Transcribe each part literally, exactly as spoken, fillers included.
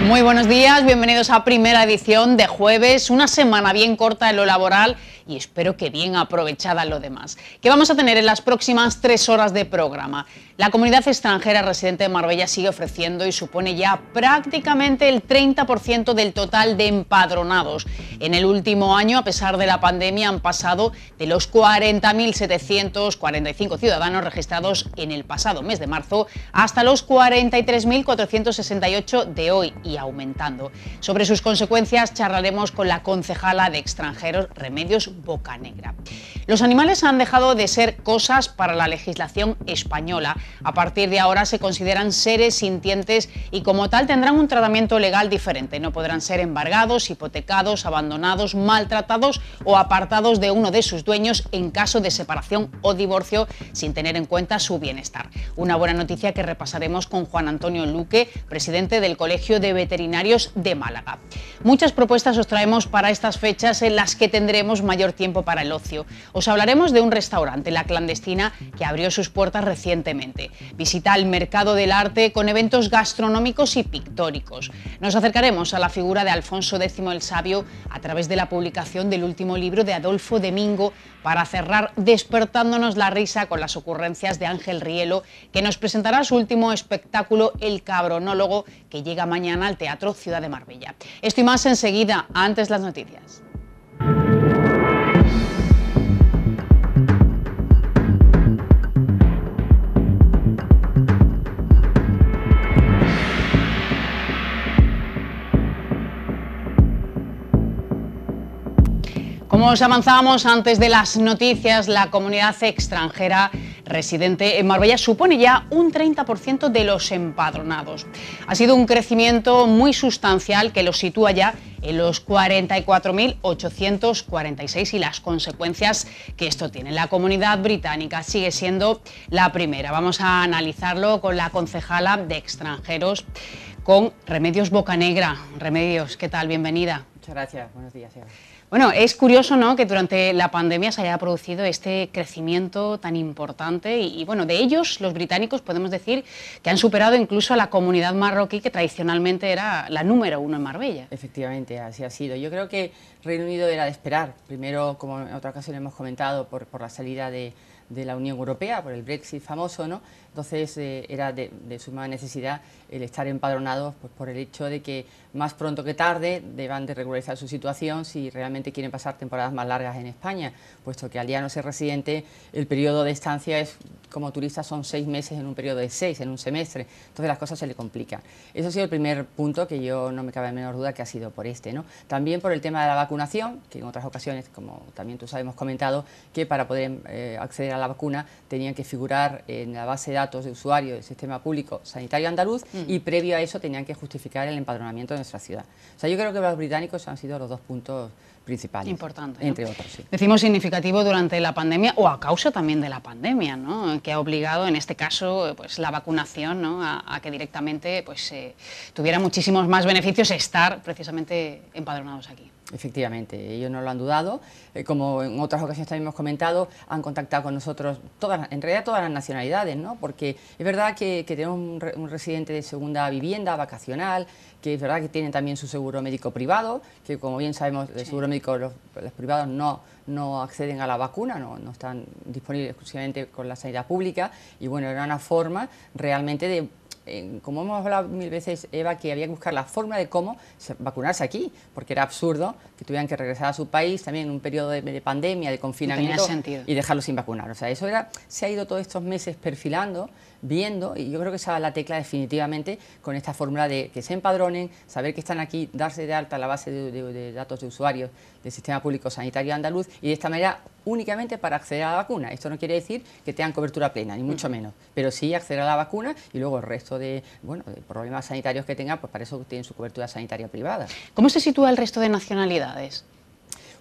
Muy buenos días, bienvenidos a primera edición de jueves, una semana bien corta en lo laboral y espero que bien aprovechada en lo demás. ¿Qué vamos a tener en las próximas tres horas de programa? La comunidad extranjera residente de Marbella sigue ofreciendo y supone ya prácticamente el treinta por ciento del total de empadronados. En el último año, a pesar de la pandemia, han pasado de los cuarenta mil setecientos cuarenta y cinco ciudadanos registrados en el pasado mes de marzo hasta los cuarenta y tres mil cuatrocientos sesenta y ocho de hoy y aumentando. Sobre sus consecuencias charlaremos con la concejala de extranjeros Remedios Bocanegra. Los animales han dejado de ser cosas para la legislación española. A partir de ahora se consideran seres sintientes y como tal tendrán un tratamiento legal diferente. No podrán ser embargados, hipotecados, abandonados, maltratados o apartados de uno de sus dueños en caso de separación o divorcio sin tener en cuenta su bienestar. Una buena noticia que repasaremos con Juan Antonio Luque, presidente del Colegio de Veterinarios de Málaga. Muchas propuestas os traemos para estas fechas en las que tendremos mayor tiempo para el ocio. Os hablaremos de un restaurante, La Clandestina, que abrió sus puertas recientemente. Visita el Mercado del Arte con eventos gastronómicos y pictóricos. Nos acercaremos a la figura de Alfonso décimo el Sabio a través de la publicación del último libro de Adolfo de Mingo para cerrar despertándonos la risa con las ocurrencias de Ángel Rielo, que nos presentará su último espectáculo, El Cabronólogo, que llega mañana al Teatro Ciudad de Marbella. Esto y más enseguida, antes las noticias. Como os avanzábamos antes de las noticias, la comunidad extranjera residente en Marbella supone ya un treinta por ciento de los empadronados. Ha sido un crecimiento muy sustancial que los sitúa ya en los cuarenta y cuatro mil ochocientos cuarenta y seis y las consecuencias que esto tiene. La comunidad británica sigue siendo la primera. Vamos a analizarlo con la concejala de extranjeros, con Remedios Bocanegra. Remedios, ¿qué tal? Bienvenida. Muchas gracias. Buenos días, Eva. Bueno, es curioso, ¿no?, que durante la pandemia se haya producido este crecimiento tan importante y, y, bueno, de ellos, los británicos, podemos decir que han superado incluso a la comunidad marroquí, que tradicionalmente era la número uno en Marbella. Efectivamente, así ha sido. Yo creo que Reino Unido era de esperar. Primero, como en otra ocasión hemos comentado, por, por la salida de, de la Unión Europea, por el Brexit famoso, ¿no? Entonces eh, era de, de suma necesidad el estar empadronados, pues, por el hecho de que más pronto que tarde deban de regularizar su situación si realmente quieren pasar temporadas más largas en España, puesto que al ya no ser residente el periodo de estancia es, como turista, son seis meses en un periodo de seis, en un semestre, entonces las cosas se le complican. Eso ha sido el primer punto, que yo no me cabe la menor duda que ha sido por este, ¿no? También por el tema de la vacunación, que en otras ocasiones, como también tú sabes, hemos comentado, que para poder eh, acceder a la vacuna tenían que figurar en la base de datos de usuario del sistema público sanitario andaluz mm. y previo a eso tenían que justificar el empadronamiento de nuestra ciudad. O sea, yo creo que los británicos han sido los dos puntos principales. Importante, entre ¿no? otros, sí. Decimos significativo durante la pandemia o a causa también de la pandemia, ¿no?, que ha obligado, en este caso, pues la vacunación, ¿no?, a, a que directamente pues eh, tuviera muchísimos más beneficios estar precisamente empadronados aquí. Efectivamente, ellos no lo han dudado, eh, como en otras ocasiones también hemos comentado, han contactado con nosotros, todas, en realidad todas las nacionalidades, ¿no? Porque es verdad que, que tenemos un, re, un residente de segunda vivienda, vacacional, que es verdad que tienen también su seguro médico privado, que como bien sabemos, el seguro médico, los, los privados no, no acceden a la vacuna, no, no están disponibles exclusivamente con la sanidad pública, y bueno, era una forma realmente de... Eh, como hemos hablado mil veces, Eva, que había que buscar la forma de cómo vacunarse aquí, porque era absurdo que tuvieran que regresar a su país también en un periodo de, de pandemia, de confinamiento, y dejarlo sin vacunar. O sea, eso era, se ha ido todos estos meses perfilando, viendo, y yo creo que esa es la tecla definitivamente con esta fórmula de que se empadronen, saber que están aquí, darse de alta la base de, de, de datos de usuarios del Sistema Público Sanitario Andaluz, y de esta manera únicamente para acceder a la vacuna. Esto no quiere decir que tengan cobertura plena, ni mucho menos, pero sí acceder a la vacuna, y luego el resto de, bueno, de problemas sanitarios que tengan, pues para eso tienen su cobertura sanitaria privada. ¿Cómo se sitúa el resto de nacionalidades?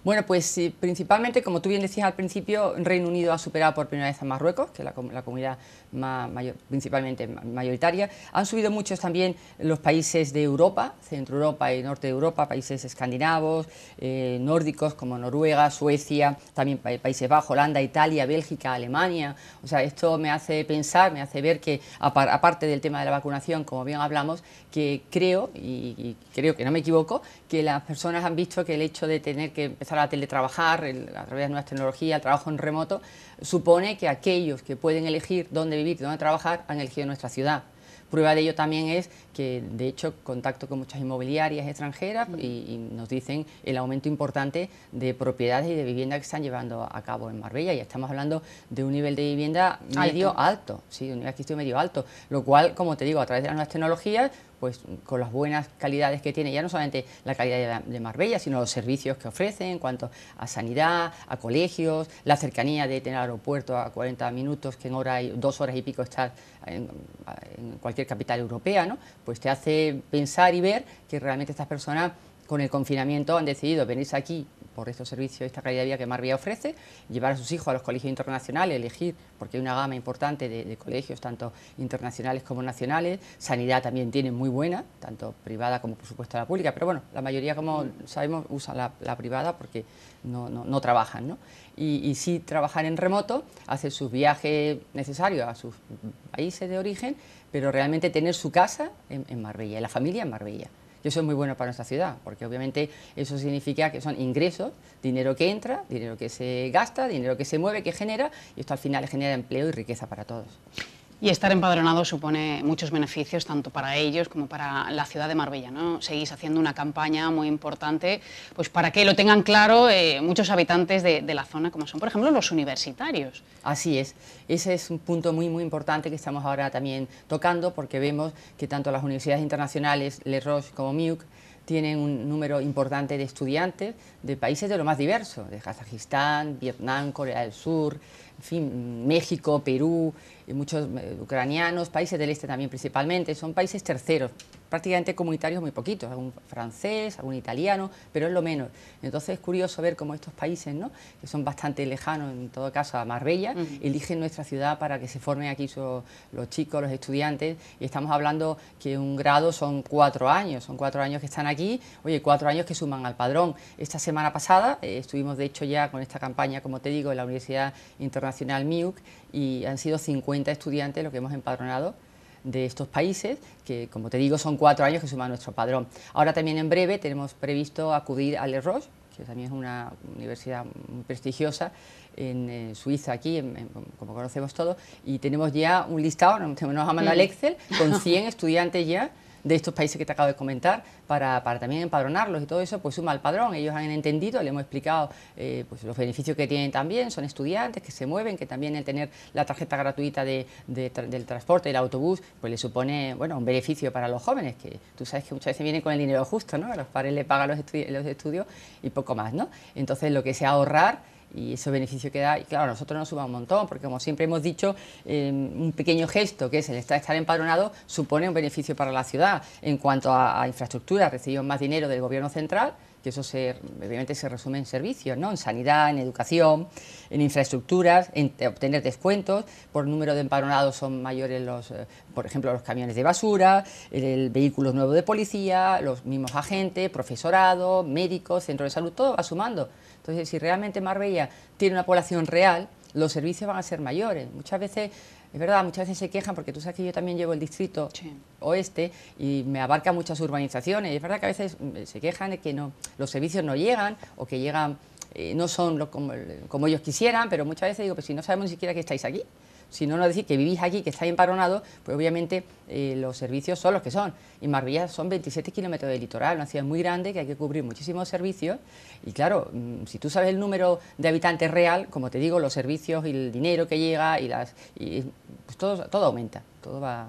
Bueno, pues sí, principalmente, como tú bien decías al principio, Reino Unido ha superado por primera vez a Marruecos, que es la, la comunidad más mayor, principalmente mayoritaria. Han subido muchos también los países de Europa, Centro Europa y Norte de Europa, países escandinavos, eh, nórdicos como Noruega, Suecia, también Países Bajos, Holanda, Italia, Bélgica, Alemania. O sea, esto me hace pensar, me hace ver que, aparte del tema de la vacunación, como bien hablamos, que creo, y, y creo que no me equivoco, que las personas han visto que el hecho de tener que empezar a teletrabajar el, a través de nuevas tecnologías, el trabajo en remoto, supone que aquellos que pueden elegir dónde vivir y dónde trabajar han elegido nuestra ciudad. Prueba de ello también es que, de hecho, contacto con muchas inmobiliarias extranjeras y, y nos dicen el aumento importante de propiedades y de vivienda que están llevando a cabo en Marbella. Y estamos hablando de un nivel de vivienda medio alto, alto sí, un nivel adquisitivo medio alto, lo cual, como te digo, a través de las nuevas tecnologías, pues con las buenas calidades que tiene, ya no solamente la calidad de Marbella, sino los servicios que ofrecen en cuanto a sanidad, a colegios, la cercanía de tener aeropuerto a cuarenta minutos, que en hora y, dos horas y pico estás en, en cualquier capital europea, ¿no? Pues te hace pensar y ver que realmente estas personas con el confinamiento han decidido venirse aquí por estos servicios, esta calidad de vida que Marbella ofrece, llevar a sus hijos a los colegios internacionales, elegir, porque hay una gama importante de, de colegios, tanto internacionales como nacionales. Sanidad también tiene muy buena, tanto privada como por supuesto la pública, pero bueno, la mayoría, como sabemos, usa la, la privada porque no, no, no trabajan, ¿no? Y, y sí trabajar en remoto, hacer sus viajes necesarios a sus países de origen, pero realmente tener su casa en, en Marbella, y la familia en Marbella. Y eso es muy bueno para nuestra ciudad, porque obviamente eso significa que son ingresos, dinero que entra, dinero que se gasta, dinero que se mueve, que genera, y esto al final genera empleo y riqueza para todos. Y estar empadronado supone muchos beneficios, tanto para ellos como para la ciudad de Marbella, ¿no? Seguís haciendo una campaña muy importante, pues para que lo tengan claro eh, muchos habitantes de, de la zona, como son, por ejemplo, los universitarios. Así es, ese es un punto muy, muy importante que estamos ahora también tocando, porque vemos que tanto las universidades internacionales, Le Roche como M I U C, tienen un número importante de estudiantes de países de lo más diversos, de Kazajistán, Vietnam, Corea del Sur, en fin, México, Perú, y muchos ucranianos, países del este también principalmente, son países terceros, prácticamente comunitarios muy poquitos, algún francés, algún italiano, pero es lo menos. Entonces es curioso ver cómo estos países, ¿no?, que son bastante lejanos, en todo caso a Marbella, uh-huh, eligen nuestra ciudad para que se formen aquí su, los chicos, los estudiantes, y estamos hablando que un grado son cuatro años, son cuatro años que están aquí, oye, cuatro años que suman al padrón. Esta semana pasada eh, estuvimos de hecho ya con esta campaña, como te digo, en la Universidad Internacional M I U C, y han sido cincuenta estudiantes los que hemos empadronado de estos países, que como te digo son cuatro años que suman a nuestro padrón. Ahora también en breve tenemos previsto acudir a Le Roche, que también es una universidad muy prestigiosa en eh, Suiza, aquí, en, en, como conocemos todos, y tenemos ya un listado, nos, nos ha mandado el Excel, con cien estudiantes ya de estos países que te acabo de comentar, para, para también empadronarlos, y todo eso pues suma al padrón. Ellos han entendido, le hemos explicado eh, pues los beneficios que tienen también, son estudiantes que se mueven, que también el tener la tarjeta gratuita de, de, del transporte, del autobús, pues le supone, bueno, un beneficio para los jóvenes, que tú sabes que muchas veces vienen con el dinero justo, ¿no? A los padres le pagan los, estudi los estudios y poco más, ¿no? Entonces lo que sea ahorrar y ese beneficio que da, y claro, a nosotros nos suma un montón, porque como siempre hemos dicho, eh, un pequeño gesto que es el estar, estar empadronado supone un beneficio para la ciudad. En cuanto a, a infraestructura, recibimos más dinero del gobierno central, que eso se, obviamente se resume en servicios, ¿no?, en sanidad, en educación, en infraestructuras, en obtener descuentos. Por número de empadronados son mayores los, eh, por ejemplo, los camiones de basura, el, el vehículo nuevo de policía, los mismos agentes, profesorado, médicos, centros de salud, todo va sumando. Entonces, si realmente Marbella tiene una población real, los servicios van a ser mayores. Muchas veces, es verdad, muchas veces se quejan, porque tú sabes que yo también llevo el distrito sí. oeste y me abarca muchas urbanizaciones. Y es verdad que a veces se quejan de que no, los servicios no llegan, o que llegan, eh, no son lo, como, como ellos quisieran, pero muchas veces digo, pues si no sabemos ni siquiera que estáis aquí. Si no nos decís que vivís aquí, que estáis empadronados, pues obviamente eh, los servicios son los que son. Y Marbella son veintisiete kilómetros de litoral, una ciudad muy grande que hay que cubrir muchísimos servicios. Y claro, mmm, si tú sabes el número de habitantes real, como te digo, los servicios y el dinero que llega, y las y, pues todo, todo aumenta, todo va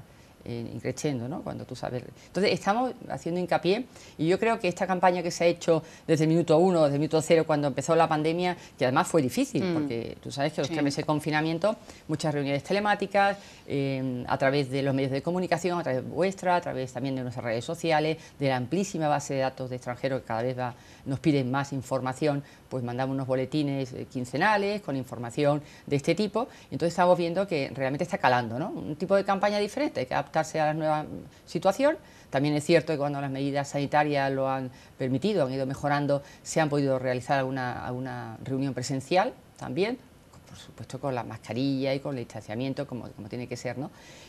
eh, increciendo, ¿no? Cuando tú sabes. Entonces estamos haciendo hincapié y yo creo que esta campaña que se ha hecho desde el minuto uno, desde el minuto cero, cuando empezó la pandemia, que además fue difícil, mm. porque tú sabes que los sí. tres meses de confinamiento, muchas reuniones telemáticas, eh, a través de los medios de comunicación, a través vuestra, a través también de nuestras redes sociales, de la amplísima base de datos de extranjeros que cada vez va, nos piden más información, pues mandamos unos boletines eh, quincenales con información de este tipo, y entonces estamos viendo que realmente está calando, ¿no? Un tipo de campaña diferente, hay que adaptarse a la nueva situación. También es cierto que cuando las medidas sanitarias lo han permitido, han ido mejorando, se han podido realizar alguna, alguna reunión presencial también, por supuesto con la mascarilla y con el distanciamiento, como, como tiene que ser, ¿no?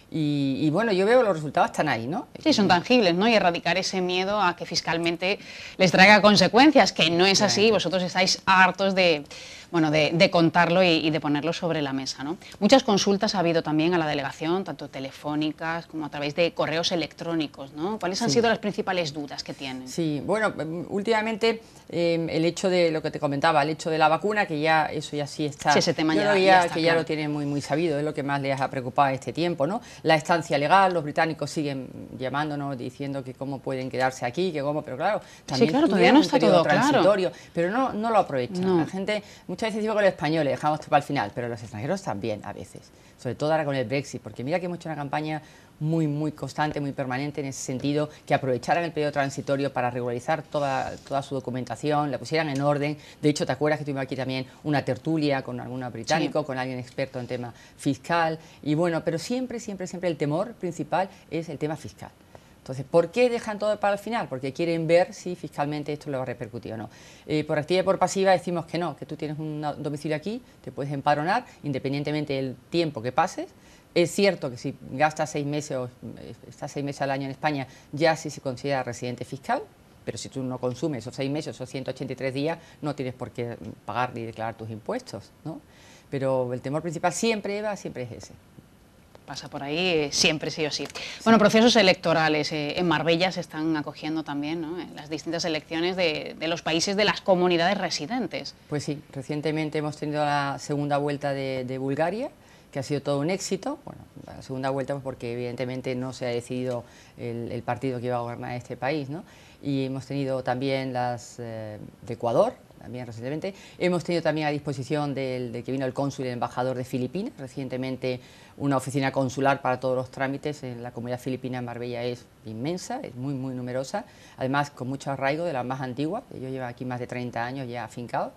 Y, y bueno, yo veo que los resultados están ahí, ¿no? Sí, son tangibles, ¿no? Y erradicar ese miedo a que fiscalmente les traiga consecuencias, que no es así, claro. Vosotros estáis hartos de, bueno, de, de contarlo y, y de ponerlo sobre la mesa, ¿no? Muchas consultas ha habido también a la delegación, tanto telefónicas como a través de correos electrónicos, ¿no? ¿Cuáles han sí. sido las principales dudas que tienen? Sí, bueno, últimamente eh, el hecho de lo que te comentaba, el hecho de la vacuna, que ya eso ya sí está, sí, ese tema yo ya, creo ya, ya está que claro. ya lo tienen muy, muy sabido, es lo que más les ha preocupado este tiempo, ¿no? La estancia legal, los británicos siguen llamándonos diciendo que cómo pueden quedarse aquí, que cómo, pero claro, también sí, claro, todavía no está todo transitorio, claro. pero no, no lo aprovechan. No. La gente, muchas veces digo con los españoles, dejamos para el final, pero los extranjeros también a veces, sobre todo ahora con el Brexit, porque mira que hemos hecho una campaña muy, muy constante, muy permanente en ese sentido, que aprovecharan el periodo transitorio para regularizar toda, toda su documentación, la pusieran en orden. De hecho, ¿te acuerdas que tuvimos aquí también una tertulia con algún británico, sí. con alguien experto en tema fiscal? Y bueno, pero siempre, siempre, siempre el temor principal es el tema fiscal. Entonces, ¿por qué dejan todo para el final? Porque quieren ver si fiscalmente esto le va a repercutir o no. Eh, por activa y por pasiva decimos que no, que tú tienes un domicilio aquí, te puedes empadronar, independientemente del tiempo que pases. Es cierto que si gastas seis meses o estás seis meses al año en España, ya sí se considera residente fiscal, pero si tú no consumes esos seis meses, esos ciento ochenta y tres días, no tienes por qué pagar ni declarar tus impuestos, ¿no? Pero el temor principal siempre, Eva, siempre es ese. Pasa por ahí siempre, sí o sí. Bueno, procesos electorales eh, en Marbella se están acogiendo también, ¿no? En las distintas elecciones de, de los países de las comunidades residentes. Pues sí, recientemente hemos tenido la segunda vuelta de, de Bulgaria, que ha sido todo un éxito. Bueno, la segunda vuelta pues porque evidentemente no se ha decidido el, el partido que iba a gobernar este país, ¿no? Y hemos tenido también las eh, de Ecuador, también recientemente. Hemos tenido también a disposición del, del que vino el cónsul y el embajador de Filipinas, recientemente una oficina consular para todos los trámites. En la comunidad filipina en Marbella es inmensa, es muy, muy numerosa, además con mucho arraigo, de la más antigua. Ellos llevan aquí más de treinta años ya afincados.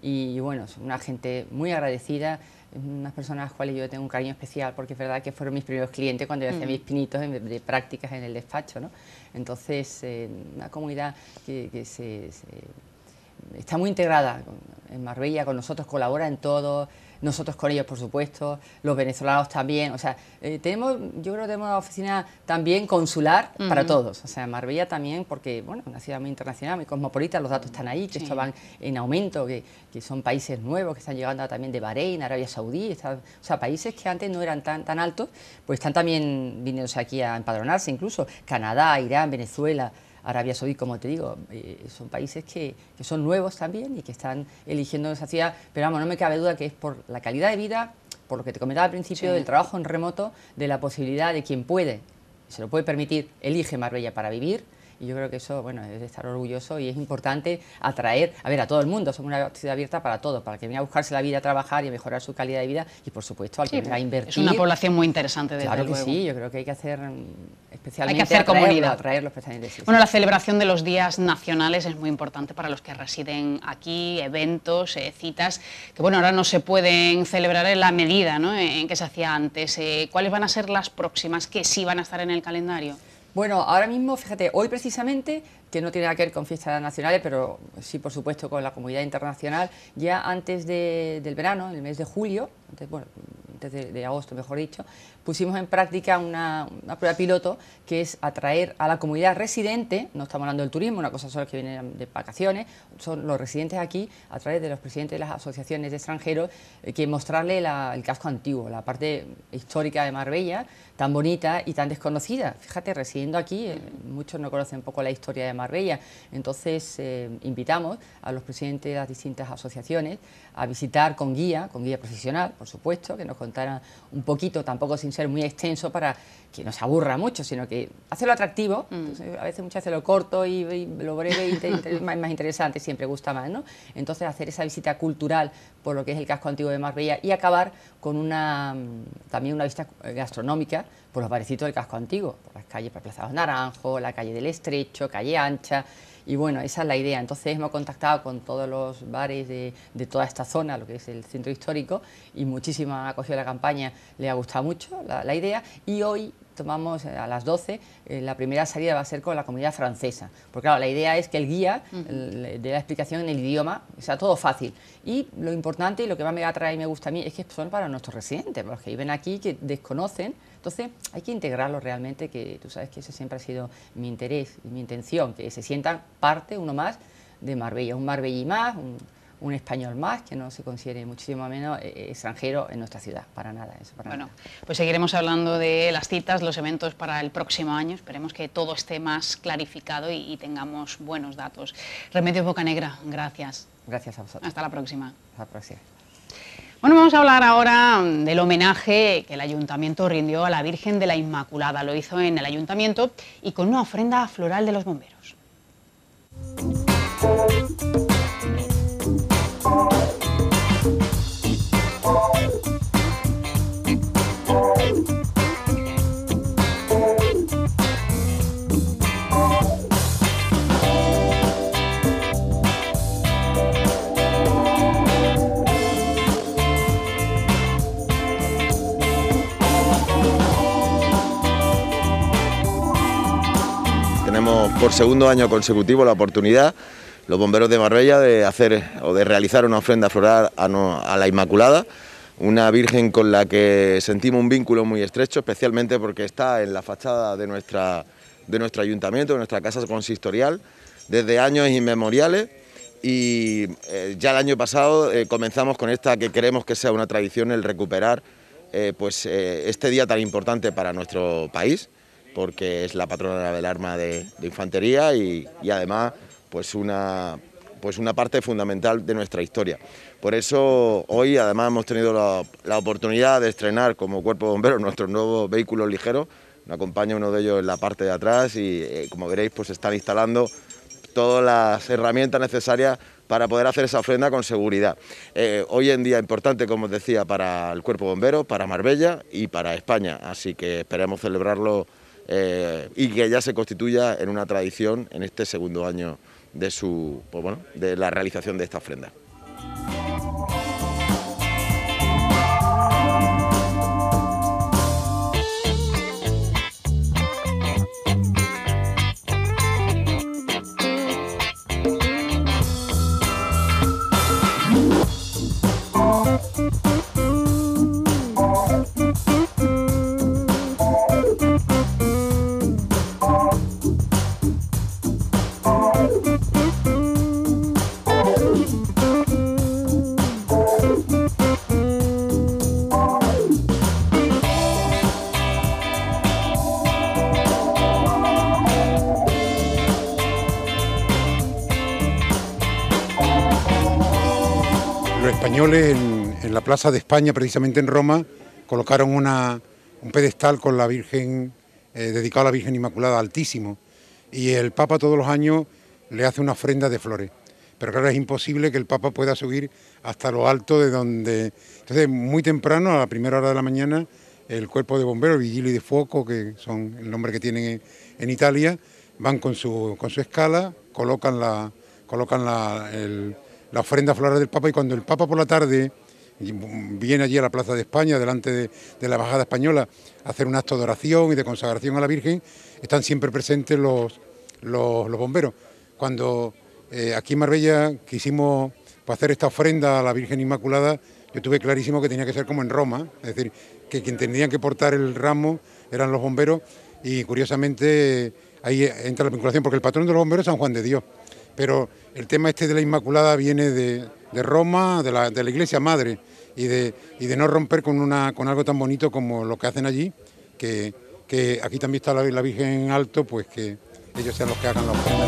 Y bueno, son una gente muy agradecida, unas personas a las cuales yo tengo un cariño especial, porque es verdad que fueron mis primeros clientes cuando yo hacía mm. mis pinitos de, de prácticas en el despacho, ¿no? Entonces, eh, una comunidad que, que se, se, está muy integrada en Marbella, con nosotros, colabora en todo, nosotros con ellos, por supuesto, los venezolanos también. O sea, eh, tenemos, yo creo que tenemos una oficina también consular uh-huh. para todos. O sea, Marbella también, porque, bueno, una ciudad muy internacional, muy cosmopolita, los datos están ahí, que sí. esto van en aumento, que, que son países nuevos, que están llegando también de Bahrein, Arabia Saudí, está, o sea, países que antes no eran tan, tan altos, pues están también viniéndose aquí a empadronarse, incluso Canadá, Irán, Venezuela, Arabia Saudí, como te digo, eh, son países que, que son nuevos también y que están eligiendo esa ciudad, pero vamos, no me cabe duda que es por la calidad de vida, por lo que te comentaba al principio, sí. del trabajo en remoto, de la posibilidad de quien puede, se lo puede permitir, elige Marbella para vivir. Y yo creo que eso, bueno, es de estar orgulloso y es importante atraer, a ver, a todo el mundo. Somos una ciudad abierta para todos, para que venga a buscarse la vida, a trabajar y a mejorar su calidad de vida y, por supuesto, al que sí, venga a invertir. Es una población muy interesante, desde Claro que luego. sí, yo creo que hay que hacer especialmente hay que hacer atraerlo, comunidad. atraerlo especialmente, sí, bueno, sí. la celebración de los días nacionales es muy importante para los que residen aquí, eventos, eh, citas, que bueno, ahora no se pueden celebrar en la medida, ¿no?, en que se hacía antes. Eh, ¿Cuáles van a ser las próximas que sí van a estar en el calendario? Bueno, ahora mismo, fíjate, hoy precisamente, que no tiene nada que ver con fiestas nacionales, pero sí, por supuesto, con la comunidad internacional, ya antes de, del verano, en el mes de julio, antes, bueno, antes de, de agosto, mejor dicho, pusimos en práctica una, una prueba piloto que es atraer a la comunidad residente, no estamos hablando del turismo, una cosa son los que vienen de vacaciones, son los residentes aquí, a través de los presidentes de las asociaciones de extranjeros, eh, que mostrarle la, el casco antiguo, la parte histórica de Marbella, tan bonita y tan desconocida. Fíjate, residiendo aquí, eh, muchos no conocen un poco la historia de Marbella, entonces eh, invitamos a los presidentes de las distintas asociaciones a visitar con guía, con guía profesional, por supuesto, que nos contara un poquito, tampoco sin ser muy extenso, para que no se aburra mucho, sino que hacerlo atractivo. Mm. Entonces, a veces muchas veces lo corto y, y lo breve y inter, inter, más, más interesante siempre gusta más, ¿no? Entonces hacer esa visita cultural por lo que es el casco antiguo de Marbella y acabar con una también una visita gastronómica por los barecitos del casco antiguo, por las calles, por Plaza de los Naranjos, la calle del Estrecho, calle Ancha. Y bueno, esa es la idea. Entonces hemos contactado con todos los bares de, de toda esta zona, lo que es el centro histórico, y muchísima ha acogido la campaña, le ha gustado mucho la, la idea, y hoy tomamos a las doce, eh, la primera salida va a ser con la comunidad francesa, porque claro, la idea es que el guía uh-huh. el, de la explicación en el idioma sea todo fácil, y lo importante y lo que más me atrae y me gusta a mí es que son para nuestros residentes, para los que viven aquí, que desconocen. Entonces hay que integrarlo realmente, que tú sabes que ese siempre ha sido mi interés y mi intención, que se sientan parte, uno más, de Marbella, un marbellí más, un, un español más, que no se considere muchísimo menos eh, extranjero en nuestra ciudad, para nada. Eso, para bueno, nada. Pues seguiremos hablando de las citas, los eventos para el próximo año, esperemos que todo esté más clarificado y, y tengamos buenos datos. Remedios Bocanegra, gracias. Gracias a vosotros. Hasta la próxima. Hasta la próxima. Bueno, vamos a hablar ahora del homenaje que el Ayuntamiento rindió a la Virgen de la Inmaculada. Lo hizo en el Ayuntamiento y con una ofrenda floral de los bomberos. Tenemos por segundo año consecutivo la oportunidad, los bomberos de Marbella, de hacer o de realizar una ofrenda floral a, no, a la Inmaculada, una Virgen con la que sentimos un vínculo muy estrecho, especialmente porque está en la fachada de, nuestra, de nuestro ayuntamiento, de nuestra casa consistorial, desde años inmemoriales, y eh, ya el año pasado eh, comenzamos con esta que queremos que sea una tradición, el recuperar eh, pues, eh, este día tan importante para nuestro país, porque es la patrona del arma de, de infantería y, y además pues una, pues una parte fundamental de nuestra historia. Por eso hoy además hemos tenido la, la oportunidad de estrenar como Cuerpo de Bomberos nuestros nuevos vehículos ligeros. Nos acompaña uno de ellos en la parte de atrás y eh, como veréis pues están instalando todas las herramientas necesarias para poder hacer esa ofrenda con seguridad. Eh, hoy en día importante, como os decía, para el Cuerpo de Bomberos, para Marbella y para España, así que esperemos celebrarlo Eh, y que ya se constituya en una tradición en este segundo año de, su, pues bueno, de la realización de esta ofrenda. Los españoles en, en la Plaza de España, precisamente en Roma, colocaron una, un pedestal con la Virgen, eh, dedicado a la Virgen Inmaculada, altísimo, y el Papa todos los años le hace una ofrenda de flores. Pero claro, es imposible que el Papa pueda subir hasta lo alto de donde... Entonces, muy temprano, a la primera hora de la mañana, el Cuerpo de Bomberos, Vigili de Fuoco, que son el nombre que tienen en Italia, van con su, con su escala, colocan la, colocan la, el, la ofrenda floral del Papa, y cuando el Papa por la tarde viene allí a la Plaza de España, delante de, de la Embajada Española, a hacer un acto de oración y de consagración a la Virgen, están siempre presentes los, los, los bomberos. Cuando eh, aquí en Marbella quisimos pues, hacer esta ofrenda a la Virgen Inmaculada, yo tuve clarísimo que tenía que ser como en Roma, es decir, que quien tendrían que portar el ramo eran los bomberos, y curiosamente ahí entra la vinculación, porque el patrón de los bomberos es San Juan de Dios, pero el tema este de la Inmaculada viene de, de Roma, de la, de la Iglesia Madre, y de, y de no romper con, una, con algo tan bonito como lo que hacen allí, que, que aquí también está la, la Virgen en alto, pues que ellos sean los que hagan la ofrenda.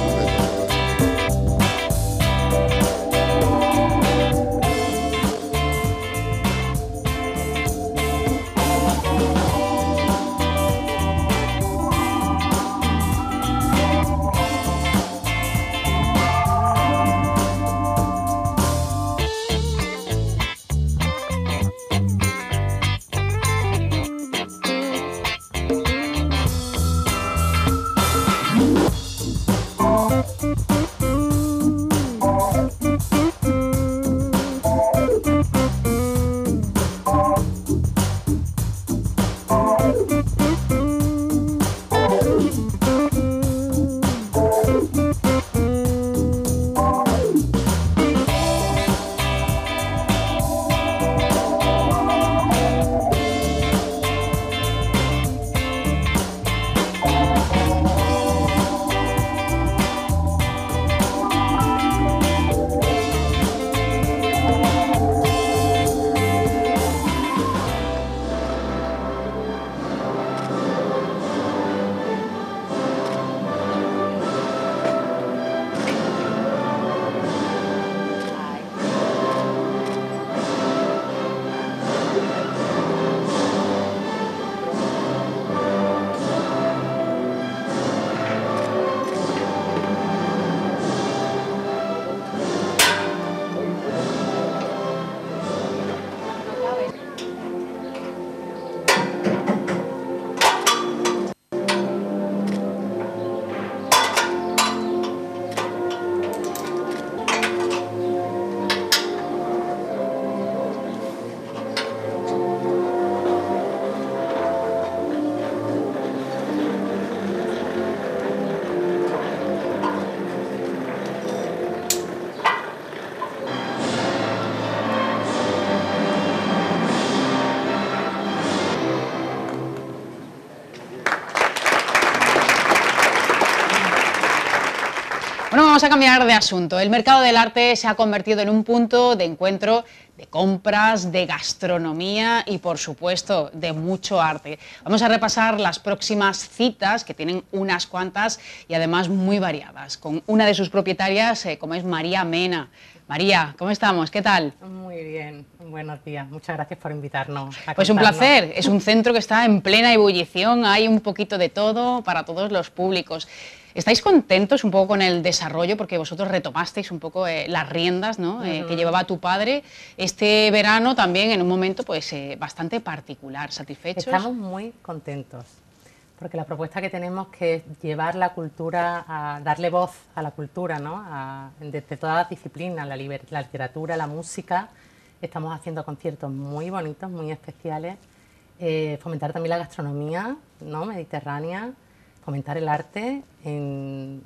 Bueno, vamos a cambiar de asunto. El mercado del arte se ha convertido en un punto de encuentro de compras, de gastronomía y, por supuesto, de mucho arte. Vamos a repasar las próximas citas, que tienen unas cuantas y además muy variadas, con una de sus propietarias, eh, como es María Mena. María, ¿cómo estamos? ¿Qué tal? Muy bien, buenos días. Muchas gracias por invitarnos. A pues un contarnos. placer. Es un centro que está en plena ebullición, hay un poquito de todo para todos los públicos. ¿Estáis contentos un poco con el desarrollo? Porque vosotros retomasteis un poco eh, las riendas, ¿no? uh-huh. eh, que llevaba tu padre este verano también en un momento pues eh, bastante particular. ¿Satisfechos? Estamos muy contentos, porque la propuesta que tenemos que es llevar la cultura, a darle voz a la cultura, ¿no? A, desde todas las disciplinas, la, liber, la literatura, la música. Estamos haciendo conciertos muy bonitos, muy especiales, eh, fomentar también la gastronomía, ¿no? Mediterránea, fomentar el arte en,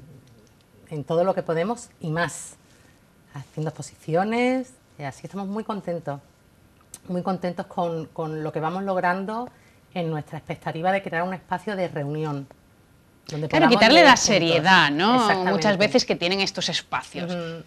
en todo lo que podemos y más, haciendo exposiciones, así estamos muy contentos, muy contentos con, con lo que vamos logrando en nuestra expectativa de crear un espacio de reunión. Donde claro, quitarle la juntos. seriedad, ¿no? Muchas veces que tienen estos espacios. Uh-huh.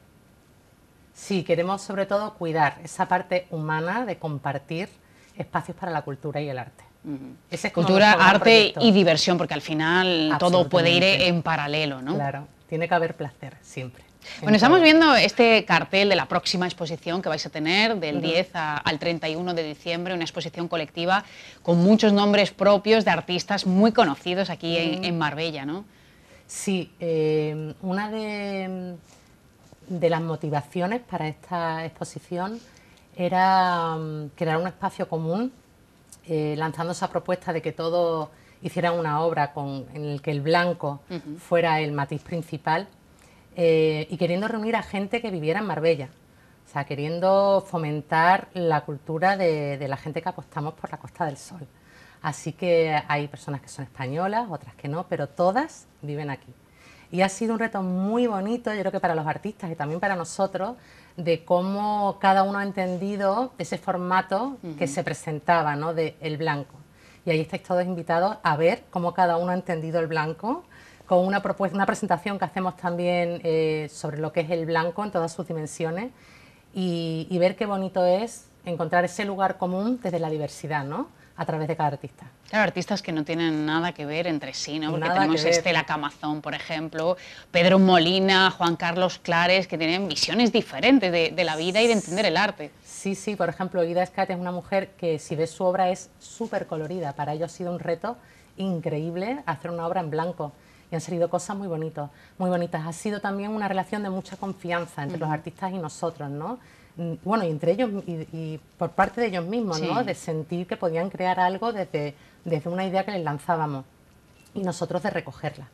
Sí, queremos sobre todo cuidar esa parte humana de compartir espacios para la cultura y el arte. Uh-huh. Ese es cultura, arte proyecto. Y diversión, porque al final todo puede ir en paralelo, ¿no? Claro, tiene que haber placer siempre. Bueno, estamos viendo este cartel de la próxima exposición que vais a tener del uh-huh. diez a, al treinta y uno de diciembre, una exposición colectiva con muchos nombres propios de artistas muy conocidos aquí uh-huh. en, en Marbella, ¿no? Sí, eh, una de, de las motivaciones para esta exposición era um, crear un espacio común, eh, lanzando esa propuesta de que todos hicieran una obra con, en el que el blanco uh-huh. fuera el matiz principal. Eh, y queriendo reunir a gente que viviera en Marbella, o sea, queriendo fomentar la cultura de, de la gente que apostamos por la Costa del Sol. Así que hay personas que son españolas, otras que no, pero todas viven aquí. Y ha sido un reto muy bonito, yo creo que para los artistas y también para nosotros, de cómo cada uno ha entendido ese formato uh-huh. que se presentaba, ¿no? De el blanco. Y ahí estáis todos invitados a ver cómo cada uno ha entendido el blanco, con una propuesta, una presentación que hacemos también eh, sobre lo que es el blanco en todas sus dimensiones y, y ver qué bonito es encontrar ese lugar común desde la diversidad, ¿no? A través de cada artista. Claro, artistas que no tienen nada que ver entre sí, ¿no? Porque nada tenemos Estela Camazón, por ejemplo, Pedro Molina, Juan Carlos Clares, que tienen visiones diferentes de, de la vida y de entender el arte. Sí, sí, por ejemplo, Ida Escat es una mujer que si ves su obra es súper colorida. Para ello ha sido un reto increíble hacer una obra en blanco. Y han salido cosas muy bonitas, muy bonitas. Ha sido también una relación de mucha confianza entre uh-huh. los artistas y nosotros, ¿no? Bueno, y entre ellos y, y por parte de ellos mismos, sí. ¿no? De sentir que podían crear algo desde, desde una idea que les lanzábamos y nosotros de recogerla.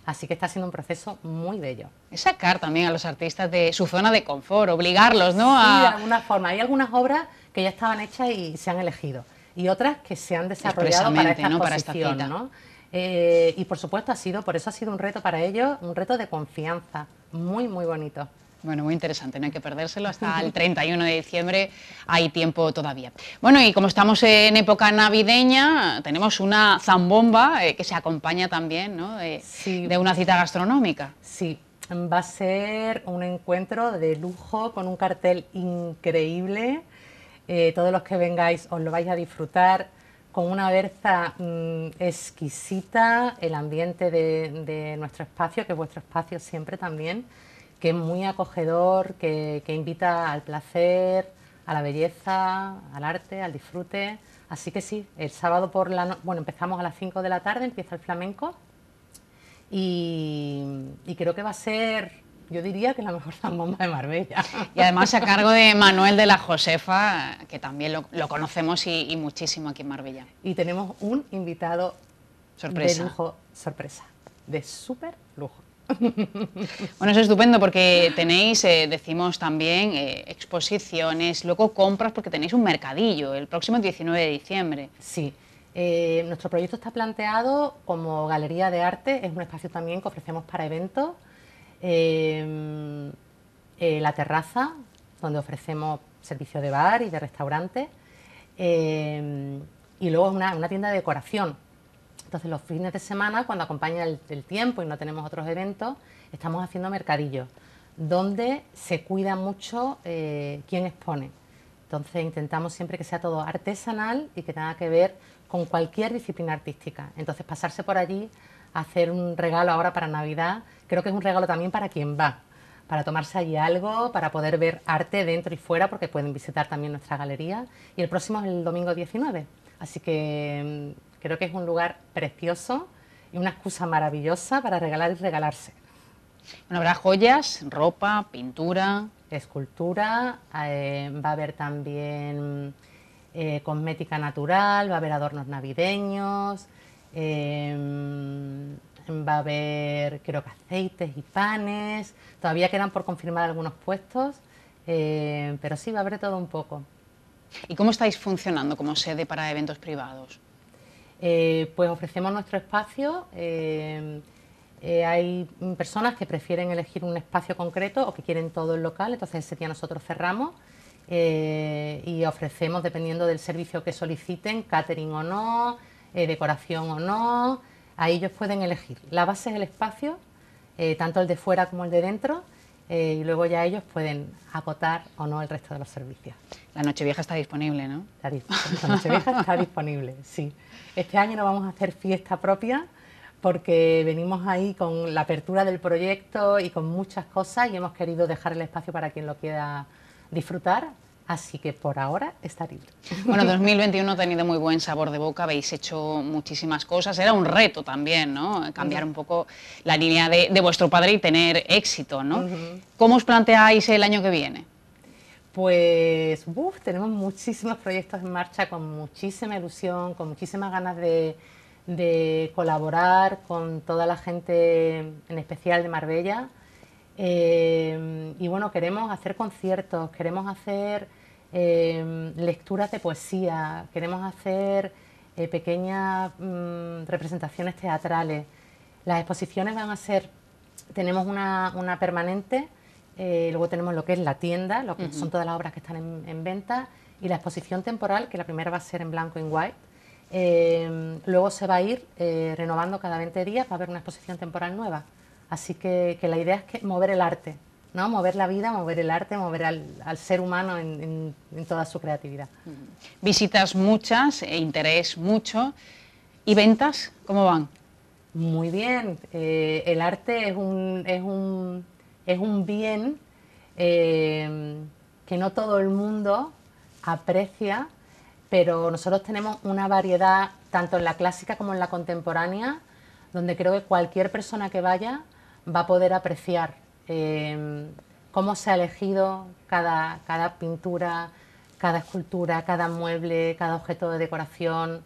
Así que está siendo un proceso muy bello. Es sacar también a los artistas de su zona de confort, obligarlos, ¿no? Sí, a... de alguna forma. Hay algunas obras que ya estaban hechas y se han elegido, y otras que se han desarrollado para esta ¿no? exposición, para esta cita. ¿no? Eh, y por supuesto ha sido, por eso ha sido un reto para ellos, un reto de confianza, muy, muy bonito. Bueno, muy interesante, no hay que perdérselo, hasta el treinta y uno de diciembre hay tiempo todavía. Bueno, y como estamos en época navideña, tenemos una zambomba eh, que se acompaña también, ¿no? de, Sí. de una cita gastronómica. Sí, va a ser un encuentro de lujo con un cartel increíble. Eh, todos los que vengáis os lo vais a disfrutar, con una berza mmm, exquisita, el ambiente de, de nuestro espacio, que es vuestro espacio siempre también, que es muy acogedor, que, que invita al placer, a la belleza, al arte, al disfrute. Así que sí, el sábado por la noche, bueno, empezamos a las cinco de la tarde, empieza el flamenco, y, y creo que va a ser, yo diría que la mejor zambomba de Marbella. Y además a cargo de Manuel de la Josefa, que también lo, lo conocemos y, y muchísimo aquí en Marbella. Y tenemos un invitado sorpresa. de lujo, sorpresa, de súper lujo. Bueno, eso es estupendo porque tenéis, eh, decimos también, eh, exposiciones, luego compras, porque tenéis un mercadillo el próximo diecinueve de diciembre. Sí, eh, nuestro proyecto está planteado como galería de arte, es un espacio también que ofrecemos para eventos. Eh, eh, la terraza, donde ofrecemos servicio de bar y de restaurante, eh, y luego una, una tienda de decoración. Entonces los fines de semana, cuando acompaña el, el tiempo y no tenemos otros eventos, estamos haciendo mercadillos, donde se cuida mucho eh, quién expone. Entonces intentamos siempre que sea todo artesanal y que tenga que ver con cualquier disciplina artística. Entonces pasarse por allí, hacer un regalo ahora para Navidad, creo que es un regalo también para quien va, para tomarse allí algo, para poder ver arte dentro y fuera, porque pueden visitar también nuestra galería. Y el próximo es el domingo diecinueve, así que creo que es un lugar precioso y una excusa maravillosa para regalar y regalarse. Bueno, habrá joyas, ropa, pintura... Escultura, eh, va a haber también eh, cosmética natural, va a haber adornos navideños, eh, va a haber, creo que aceites y panes. Todavía quedan por confirmar algunos puestos, eh, pero sí, va a haber todo un poco. ¿Y cómo estáis funcionando como sede para eventos privados? Eh, pues ofrecemos nuestro espacio. Eh, eh, hay personas que prefieren elegir un espacio concreto o que quieren todo el local, entonces ese día nosotros cerramos eh, y ofrecemos, dependiendo del servicio que soliciten, catering o no, eh, decoración o no. Ahí ellos pueden elegir. La base es el espacio, eh, tanto el de fuera como el de dentro, eh, y luego ya ellos pueden acotar o no el resto de los servicios. La Nochevieja está disponible, ¿no? La, la Nochevieja está disponible, sí. Este año no vamos a hacer fiesta propia porque venimos ahí con la apertura del proyecto y con muchas cosas y hemos querido dejar el espacio para quien lo quiera disfrutar, así que por ahora está libre. Bueno, dos mil veintiuno ha tenido muy buen sabor de boca, habéis hecho muchísimas cosas, era un reto también, ¿no? Cambiar uh-huh. un poco la línea de, de vuestro padre y tener éxito, ¿no? Uh-huh. ¿Cómo os planteáis el año que viene? Pues uf, tenemos muchísimos proyectos en marcha, con muchísima ilusión, con muchísimas ganas de, de colaborar con toda la gente, en especial de Marbella. Eh, y bueno, queremos hacer conciertos, queremos hacer eh, lecturas de poesía, queremos hacer eh, pequeñas mm, representaciones teatrales. Las exposiciones van a ser, tenemos una, una permanente. Eh, luego tenemos lo que es la tienda, lo que uh-huh. son todas las obras que están en, en venta, y la exposición temporal, que la primera va a ser en blanco y white. Eh, luego se va a ir eh, renovando cada veinte días, va a haber una exposición temporal nueva. Así que, que la idea es que mover el arte, ¿no? Mover la vida, mover el arte, mover al, al ser humano en, en, en toda su creatividad. Uh-huh. Visitas muchas, e interés mucho. ¿Y ventas cómo van? Muy bien. Eh, el arte es un... Es un Es un bien eh, que no todo el mundo aprecia, pero nosotros tenemos una variedad, tanto en la clásica como en la contemporánea, donde creo que cualquier persona que vaya va a poder apreciar eh, cómo se ha elegido cada, cada pintura, cada escultura, cada mueble, cada objeto de decoración.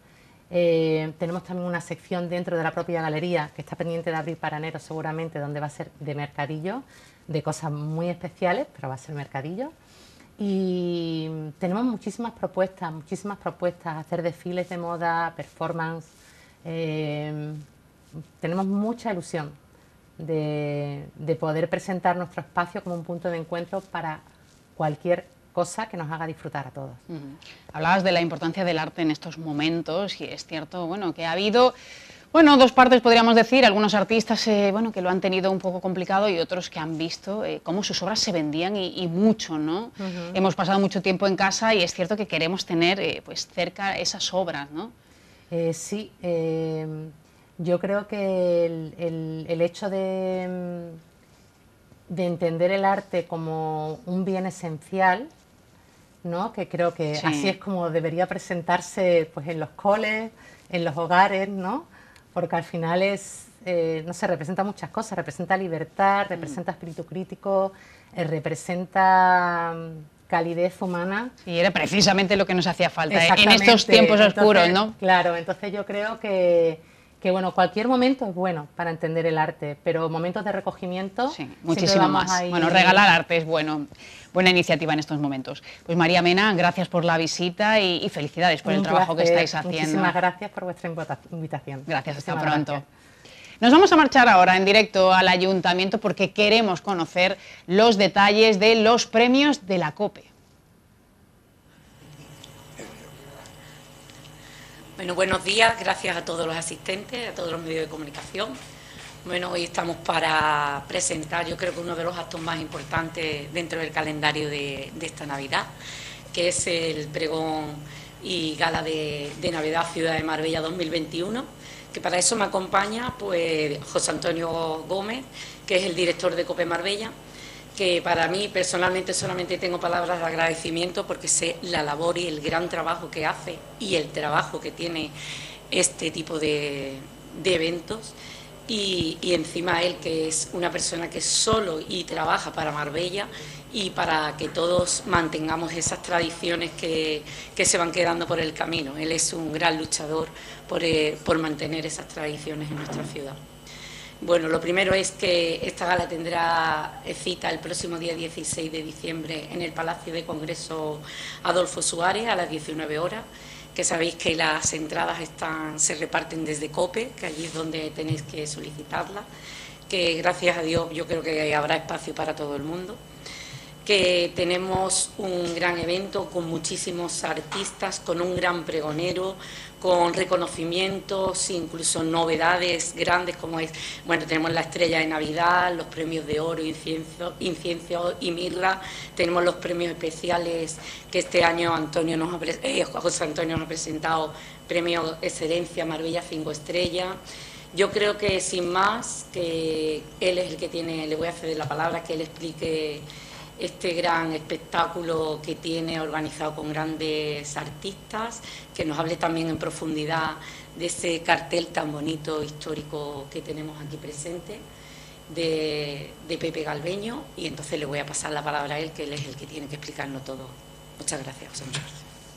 Eh, tenemos también una sección dentro de la propia galería que está pendiente de abrir para enero seguramente, donde va a ser de mercadillo, de cosas muy especiales, pero va a ser mercadillo. Y tenemos muchísimas propuestas, muchísimas propuestas, hacer desfiles de moda, performance. Eh, tenemos mucha ilusión de, de poder presentar nuestro espacio como un punto de encuentro para cualquier cosa que nos haga disfrutar a todos. Uh-huh. Hablabas de la importancia del arte en estos momentos y es cierto, bueno, que ha habido, bueno, dos partes podríamos decir, algunos artistas, eh, bueno, que lo han tenido un poco complicado y otros que han visto eh, cómo sus obras se vendían y, y mucho, ¿no? Uh-huh. Hemos pasado mucho tiempo en casa y es cierto que queremos tener, eh, pues, cerca esas obras, ¿no? Eh, sí, eh, yo creo que el, el, el hecho de, de entender el arte como un bien esencial, ¿no? Que creo que sí. Así es como debería presentarse, pues, en los coles, en los hogares, ¿no? Porque al final es, eh, no sé, representa muchas cosas, representa libertad, mm. representa espíritu crítico, eh, representa calidez humana. Y era precisamente lo que nos hacía falta ¿eh? en estos tiempos entonces, oscuros, ¿no? Claro, entonces yo creo que, que, bueno, cualquier momento es bueno para entender el arte, pero momentos de recogimiento... Sí, muchísimo más. Ahí... Bueno, regalar arte es bueno. Buena iniciativa en estos momentos. Pues María Mena, gracias por la visita y, y felicidades por Un el trabajo placer. que estáis haciendo. Muchísimas gracias por vuestra invitación. Gracias, hasta Muchísimas pronto. Gracias. Nos vamos a marchar ahora en directo al Ayuntamiento porque queremos conocer los detalles de los premios de la COPE. Bueno, buenos días, gracias a todos los asistentes, a todos los medios de comunicación. Bueno, hoy estamos para presentar, yo creo que uno de los actos más importantes dentro del calendario de, de esta Navidad, que es el pregón y gala de, de Navidad Ciudad de Marbella dos mil veintiuno, que para eso me acompaña pues José Antonio Gómez, que es el director de COPE Marbella, que para mí personalmente solamente tengo palabras de agradecimiento porque sé la labor y el gran trabajo que hace y el trabajo que tiene este tipo de, de eventos. Y, y encima él, que es una persona que solo y trabaja para Marbella y para que todos mantengamos esas tradiciones que, que se van quedando por el camino. Él es un gran luchador por, eh, por mantener esas tradiciones en nuestra ciudad. Bueno, lo primero es que esta gala tendrá cita el próximo día dieciséis de diciembre en el Palacio de Congreso Adolfo Suárez a las diecinueve horas. Que sabéis que las entradas están, se reparten desde COPE, que allí es donde tenéis que solicitarlas, que gracias a Dios yo creo que habrá espacio para todo el mundo, que tenemos un gran evento con muchísimos artistas, con un gran pregonero, con reconocimientos, incluso novedades grandes como es, bueno, tenemos la Estrella de Navidad, los premios de oro, incienso, incienso y mirra, tenemos los premios especiales que este año Antonio nos ha, eh, José Antonio nos ha presentado, premio Excelencia Marbella cinco estrellas. Yo creo que sin más, que él es el que tiene, le voy a ceder la palabra, que él explique este gran espectáculo que tiene organizado con grandes artistas, que nos hable también en profundidad de ese cartel tan bonito, histórico que tenemos aquí presente, de, de Pepe Galbeño, y entonces le voy a pasar la palabra a él, que él es el que tiene que explicarnos todo. Muchas gracias, José Manuel.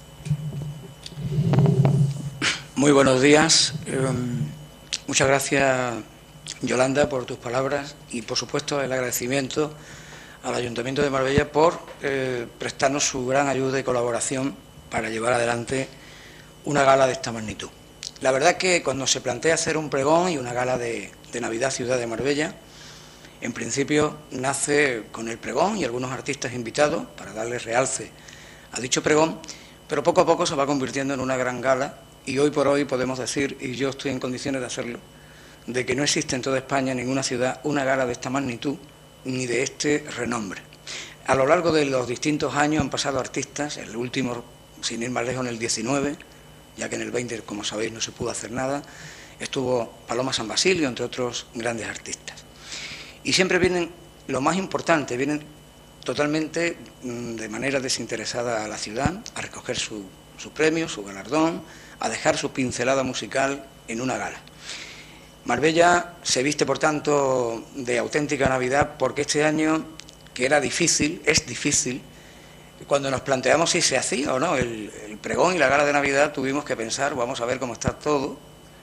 Muy buenos días. Eh, muchas gracias, Yolanda, por tus palabras y, por supuesto, el agradecimiento al Ayuntamiento de Marbella por eh, prestarnos su gran ayuda y colaboración para llevar adelante una gala de esta magnitud. La verdad es que cuando se plantea hacer un pregón y una gala de, de Navidad Ciudad de Marbella, en principio nace con el pregón y algunos artistas invitados para darle realce a dicho pregón, pero poco a poco se va convirtiendo en una gran gala y hoy por hoy podemos decir, y yo estoy en condiciones de hacerlo, de que no existe en toda España, en ninguna ciudad, una gala de esta magnitud ni de este renombre. A lo largo de los distintos años han pasado artistas, el último, sin ir más lejos, en el diecinueve, ya que en el veinte, como sabéis, no se pudo hacer nada, estuvo Paloma San Basilio, entre otros grandes artistas. Y siempre vienen, lo más importante, vienen totalmente de manera desinteresada a la ciudad, a recoger su, su premio, su galardón, a dejar su pincelada musical en una gala. Marbella se viste, por tanto, de auténtica Navidad porque este año, que era difícil, es difícil, cuando nos planteamos si se hacía o no el, el pregón y la gala de Navidad, tuvimos que pensar, vamos a ver cómo está todo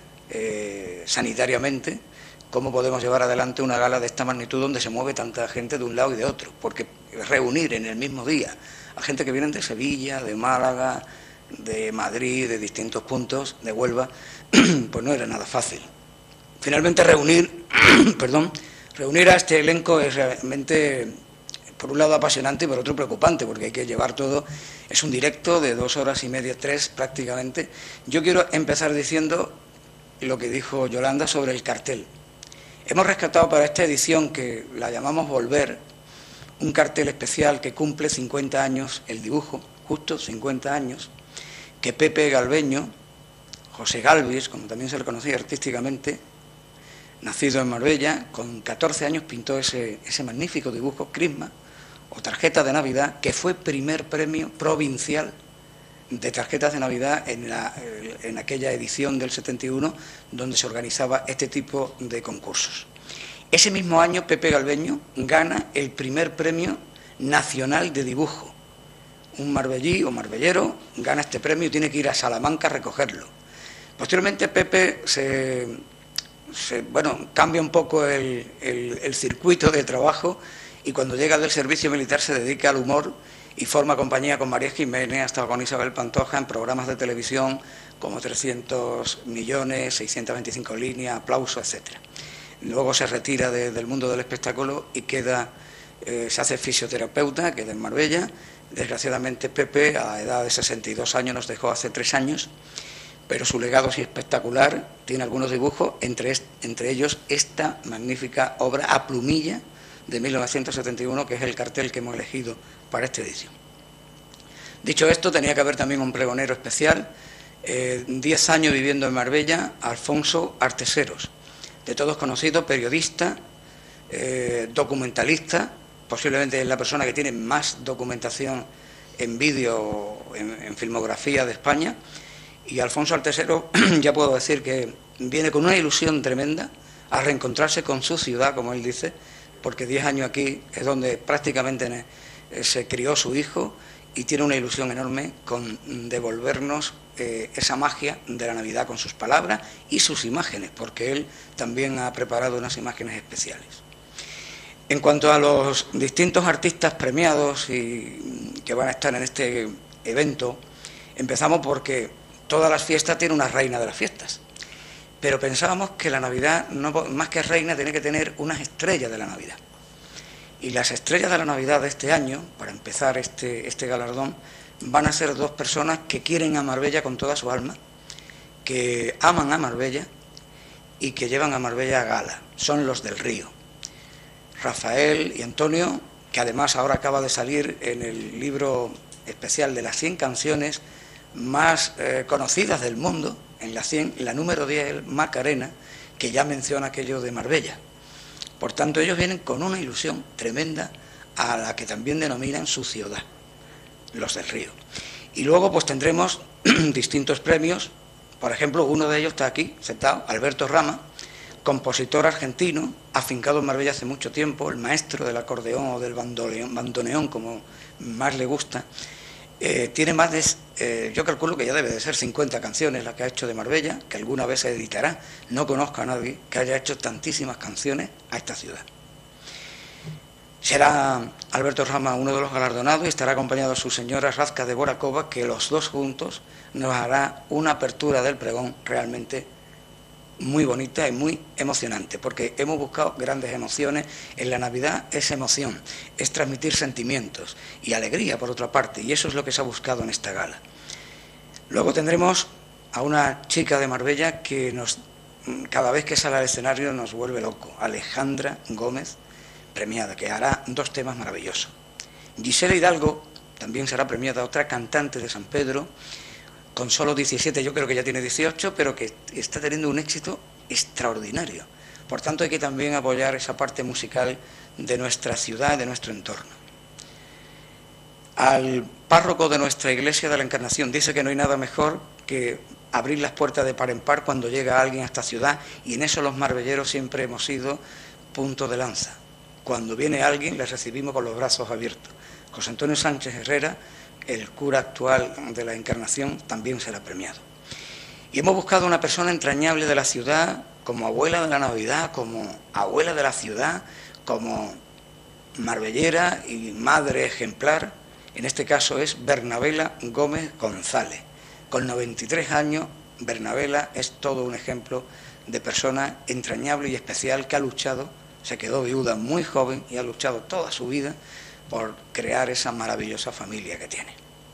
eh, sanitariamente, cómo podemos llevar adelante una gala de esta magnitud donde se mueve tanta gente de un lado y de otro, porque reunir en el mismo día a gente que vienen de Sevilla, de Málaga, de Madrid, de distintos puntos, de Huelva, pues no era nada fácil. Finalmente reunir, perdón, reunir a este elenco es realmente, por un lado apasionante y por otro preocupante, porque hay que llevar todo, es un directo de dos horas y media, tres prácticamente. Yo quiero empezar diciendo lo que dijo Yolanda sobre el cartel. Hemos rescatado para esta edición, que la llamamos Volver, un cartel especial que cumple cincuenta años el dibujo, justo cincuenta años, que Pepe Galbeño, José Galvis, como también se le conocía artísticamente, nacido en Marbella, con catorce años pintó ese, ese magnífico dibujo, Crisma, o tarjeta de Navidad, que fue primer premio provincial de tarjetas de Navidad en, la, en aquella edición del setenta y uno, donde se organizaba este tipo de concursos. Ese mismo año, Pepe Galbeño gana el primer premio nacional de dibujo. Un marbellí o marbellero gana este premio y tiene que ir a Salamanca a recogerlo. Posteriormente, Pepe se, se, bueno, cambia un poco el, el, el circuito de trabajo, y cuando llega del servicio militar se dedica al humor y forma compañía con María Jiménez, hasta con Isabel Pantoja, en programas de televisión como trescientos millones, seiscientas veinticinco líneas, aplausos, etcétera. Luego se retira de, del mundo del espectáculo y queda, eh, se hace fisioterapeuta, queda en Marbella. Desgraciadamente Pepe, a la edad de sesenta y dos años, nos dejó hace tres años, pero su legado sí espectacular, tiene algunos dibujos, entre, entre ellos esta magnífica obra a plumilla de mil novecientos setenta y uno, que es el cartel que hemos elegido para esta edición. Dicho esto, tenía que haber también un pregonero especial, eh, diez años viviendo en Marbella, Alfonso Arteseros, de todos conocido, periodista, eh, documentalista, posiblemente es la persona que tiene más documentación en vídeo, en, en filmografía de España, y Alfonso Arteseros, ya puedo decir que viene con una ilusión tremenda a reencontrarse con su ciudad, como él dice, porque diez años aquí es donde prácticamente se crió su hijo, y tiene una ilusión enorme con devolvernos eh, esa magia de la Navidad con sus palabras y sus imágenes, porque él también ha preparado unas imágenes especiales. En cuanto a los distintos artistas premiados y que van a estar en este evento, empezamos porque todas las fiestas tienen una reina de las fiestas, pero pensábamos que la Navidad, no, más que reina, tiene que tener unas estrellas de la Navidad. Y las estrellas de la Navidad de este año, para empezar este, este galardón, van a ser dos personas que quieren a Marbella con toda su alma, que aman a Marbella y que llevan a Marbella a gala. Son los del Río. Rafael y Antonio, que además ahora acaba de salir en el libro especial de las cien canciones más eh, conocidas del mundo, en la cien, la número diez, Macarena, que ya menciona aquello de Marbella. Por tanto, ellos vienen con una ilusión tremenda a la que también denominan su ciudad, los del Río. Y luego pues tendremos distintos premios. Por ejemplo, uno de ellos está aquí, sentado, Alberto Rama, compositor argentino, afincado en Marbella hace mucho tiempo, el maestro del acordeón o del bandoneón, bandoneón como más le gusta. Eh, tiene más de, eh, yo calculo que ya debe de ser cincuenta canciones la que ha hecho de Marbella, que alguna vez se editará. No conozco a nadie que haya hecho tantísimas canciones a esta ciudad. Será Alberto Rama uno de los galardonados y estará acompañado de su señora Razka de Borakova, que los dos juntos nos hará una apertura del pregón realmente muy bonita y muy emocionante, porque hemos buscado grandes emociones. En la Navidad es emoción, es transmitir sentimientos y alegría por otra parte, y eso es lo que se ha buscado en esta gala. Luego tendremos a una chica de Marbella que nos, cada vez que sale al escenario nos vuelve loco, Alejandra Gómez, premiada, que hará dos temas maravillosos. Gisela Hidalgo también será premiada, otra cantante de San Pedro, con solo diecisiete, yo creo que ya tiene dieciocho, pero que está teniendo un éxito extraordinario. Por tanto, hay que también apoyar esa parte musical de nuestra ciudad, de nuestro entorno. Al párroco de nuestra iglesia de la Encarnación dice que no hay nada mejor que abrir las puertas de par en par cuando llega alguien a esta ciudad, y en eso los marbelleros siempre hemos sido punto de lanza. Cuando viene alguien, le recibimos con los brazos abiertos. José Antonio Sánchez Herrera, el cura actual de la Encarnación, también será premiado. Y hemos buscado una persona entrañable de la ciudad, como abuela de la Navidad, como abuela de la ciudad, como marbellera y madre ejemplar. En este caso es Bernabela Gómez González. Con noventa y tres años, Bernabela es todo un ejemplo de persona entrañable y especial que ha luchado, se quedó viuda muy joven y ha luchado toda su vida por crear esa maravillosa familia que tiene.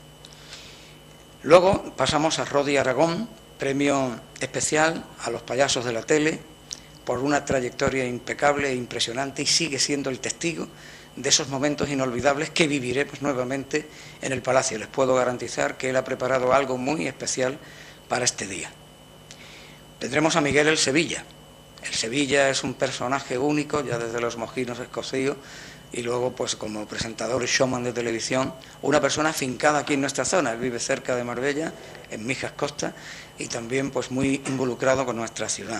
Luego pasamos a Rodi Aragón, premio especial a los payasos de la tele, por una trayectoria impecable e impresionante, y sigue siendo el testigo de esos momentos inolvidables que viviremos nuevamente en el Palacio. Les puedo garantizar que él ha preparado algo muy especial para este día. Tendremos a Miguel el Sevilla. El Sevilla es un personaje único, ya desde los Mojinos escocíos, y luego pues como presentador y showman de televisión, una persona afincada aquí en nuestra zona. Él vive cerca de Marbella, en Mijas Costa, y también pues muy involucrado con nuestra ciudad.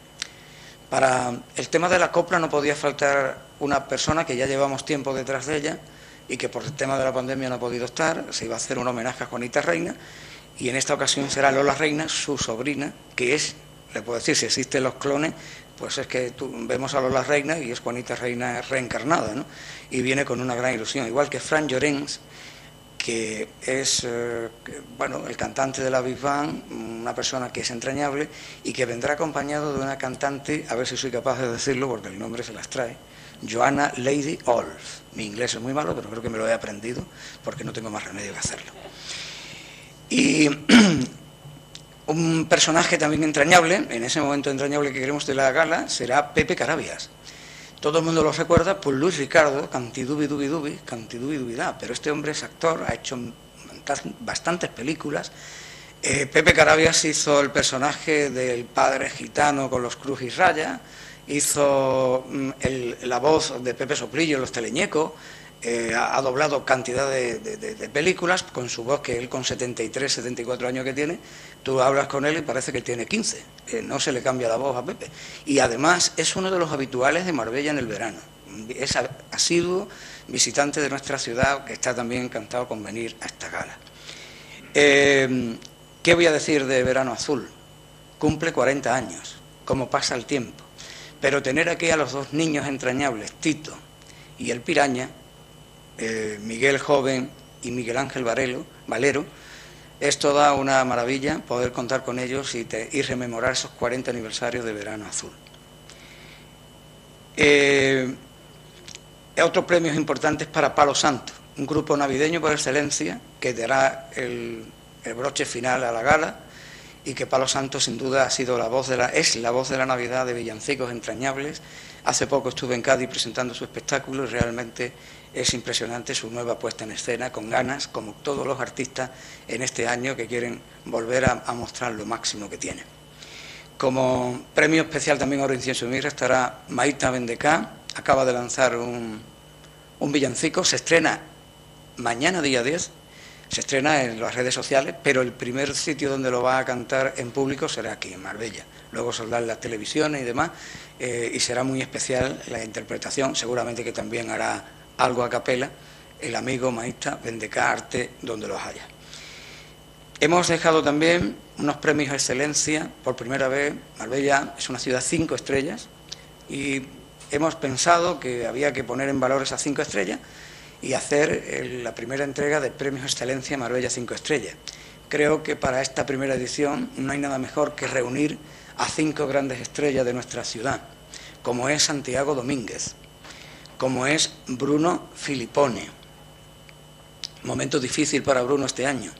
Para el tema de la copla no podía faltar una persona que ya llevamos tiempo detrás de ella y que por el tema de la pandemia no ha podido estar. Se iba a hacer un homenaje a Juanita Reina, y en esta ocasión será Lola Reina, su sobrina, que es, le puedo decir, si existen los clones, pues es que tú, vemos a Lola Reina y es Juanita Reina reencarnada, ¿no? Y viene con una gran ilusión, igual que Fran Llorens, que es, eh, que, bueno, el cantante de la Big Band, una persona que es entrañable y que vendrá acompañado de una cantante, a ver si soy capaz de decirlo porque el nombre se las trae, Joanna Lady Olf. Mi inglés es muy malo, pero creo que me lo he aprendido porque no tengo más remedio que hacerlo. Y un personaje también entrañable, en ese momento entrañable que queremos de la gala, será Pepe Carabias. Todo el mundo lo recuerda por Luis Ricardo, Cantidubi Dubi Dubi, Cantidubi Dubi Da, pero este hombre es actor, ha hecho bastantes películas. Eh, Pepe Carabias hizo el personaje del padre gitano con los cruz y raya, hizo el, la voz de Pepe Soplillo en Los Teleñecos, eh, ha, ha doblado cantidad de, de, de, de películas con su voz, que él con setenta y tres, setenta y cuatro años que tiene, tú hablas con él y parece que tiene quince, eh, no se le cambia la voz a Pepe. Y además es uno de los habituales de Marbella en el verano, es asiduo visitante de nuestra ciudad, que está también encantado con venir a esta gala. Eh, ¿Qué voy a decir de Verano Azul? Cumple cuarenta años, como pasa el tiempo, pero tener aquí a los dos niños entrañables, Tito y el Piraña, eh, Miguel Joven y Miguel Ángel Varelo, Valero, es toda una maravilla poder contar con ellos y, te, y rememorar esos cuarenta aniversarios de Verano Azul. Eh, otros premios importantes para Palo Santo, un grupo navideño por excelencia que dará el, el broche final a la gala, y que Palo Santo sin duda ha sido la voz de la, es la voz de la Navidad, de villancicos entrañables. Hace poco estuve en Cádiz presentando su espectáculo y realmente es impresionante su nueva puesta en escena, con ganas, como todos los artistas en este año que quieren volver a, a mostrar lo máximo que tienen. Como premio especial también Oro, Incienso y Mirra estará Maíta Bendecá, acaba de lanzar un, un villancico, se estrena mañana día diez, se estrena en las redes sociales, pero el primer sitio donde lo va a cantar en público será aquí, en Marbella. Luego saldrá en las televisiones y demás, eh, y será muy especial la interpretación, seguramente que también hará algo a capela, el amigo Maíta Bendecá Arte, donde los haya. Hemos dejado también unos premios de excelencia, por primera vez. Marbella es una ciudad cinco estrellas, y hemos pensado que había que poner en valor esas cinco estrellas, y hacer el, la primera entrega de Premios Excelencia Marbella cinco Estrellas. Creo que para esta primera edición no hay nada mejor que reunir a cinco grandes estrellas de nuestra ciudad, como es Santiago Domínguez, como es Bruno Filipone, momento difícil para Bruno este año,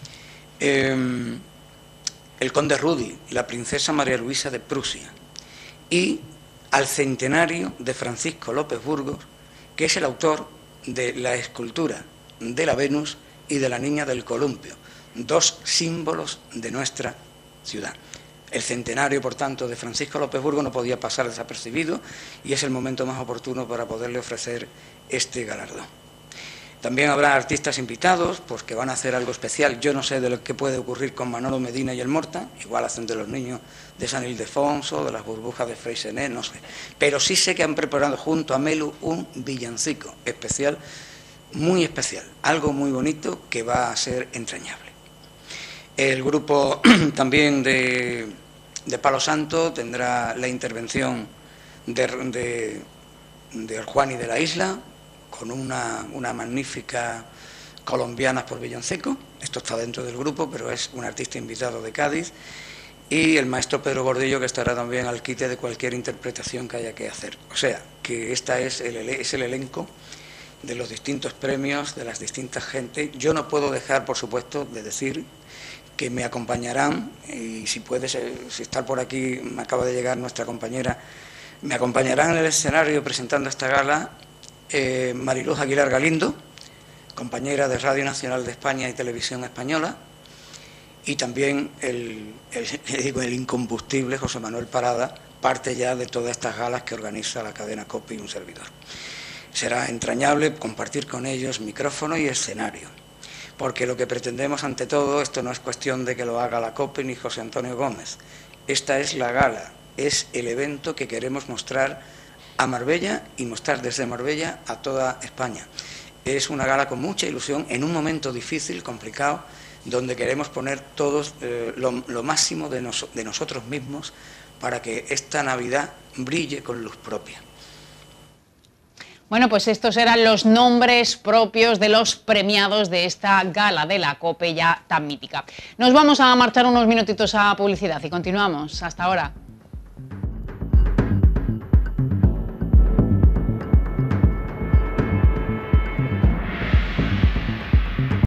eh, el conde Rudy, la princesa María Luisa de Prusia, y al centenario de Francisco López Burgos, que es el autor de la escultura de la Venus y de la Niña del Columpio, dos símbolos de nuestra ciudad. El centenario, por tanto, de Francisco López Burgos no podía pasar desapercibido, y es el momento más oportuno para poderle ofrecer este galardón. También habrá artistas invitados, pues que van a hacer algo especial. Yo no sé de lo que puede ocurrir con Manolo Medina y el Morta, igual hacen de los niños de San Ildefonso, de las burbujas de Freixenet, no sé. Pero sí sé que han preparado junto a Melu un villancico especial muy especial, algo muy bonito que va a ser entrañable. El grupo también de, de Palo Santo tendrá la intervención de, de, de Juan y de la Isla, con una, una magnífica colombiana por villancico. Esto está dentro del grupo, pero es un artista invitado de Cádiz. Y el maestro Pedro Gordillo, que estará también al quite de cualquier interpretación que haya que hacer. O sea, que esta es el, es el elenco de los distintos premios, de las distintas gentes. Yo no puedo dejar, por supuesto, de decir que me acompañarán, y si puede si estar por aquí, me acaba de llegar nuestra compañera, me acompañarán en el escenario presentando esta gala eh, Mariluz Aguilar Galindo, compañera de Radio Nacional de España y Televisión Española, y también el, el, digo, el incombustible José Manuel Parada, parte ya de todas estas galas que organiza la cadena COPE y un servidor. Será entrañable compartir con ellos micrófono y escenario, porque lo que pretendemos ante todo, esto no es cuestión de que lo haga la COPE ni José Antonio Gómez, esta es la gala, es el evento que queremos mostrar a Marbella y mostrar desde Marbella a toda España. Es una gala con mucha ilusión, en un momento difícil, complicado, donde queremos poner todos eh, lo, lo máximo de, nos, de nosotros mismos para que esta Navidad brille con luz propia. Bueno, pues estos eran los nombres propios de los premiados de esta gala de la COPE ya tan mítica. Nos vamos a marchar unos minutitos a publicidad y continuamos. Hasta ahora.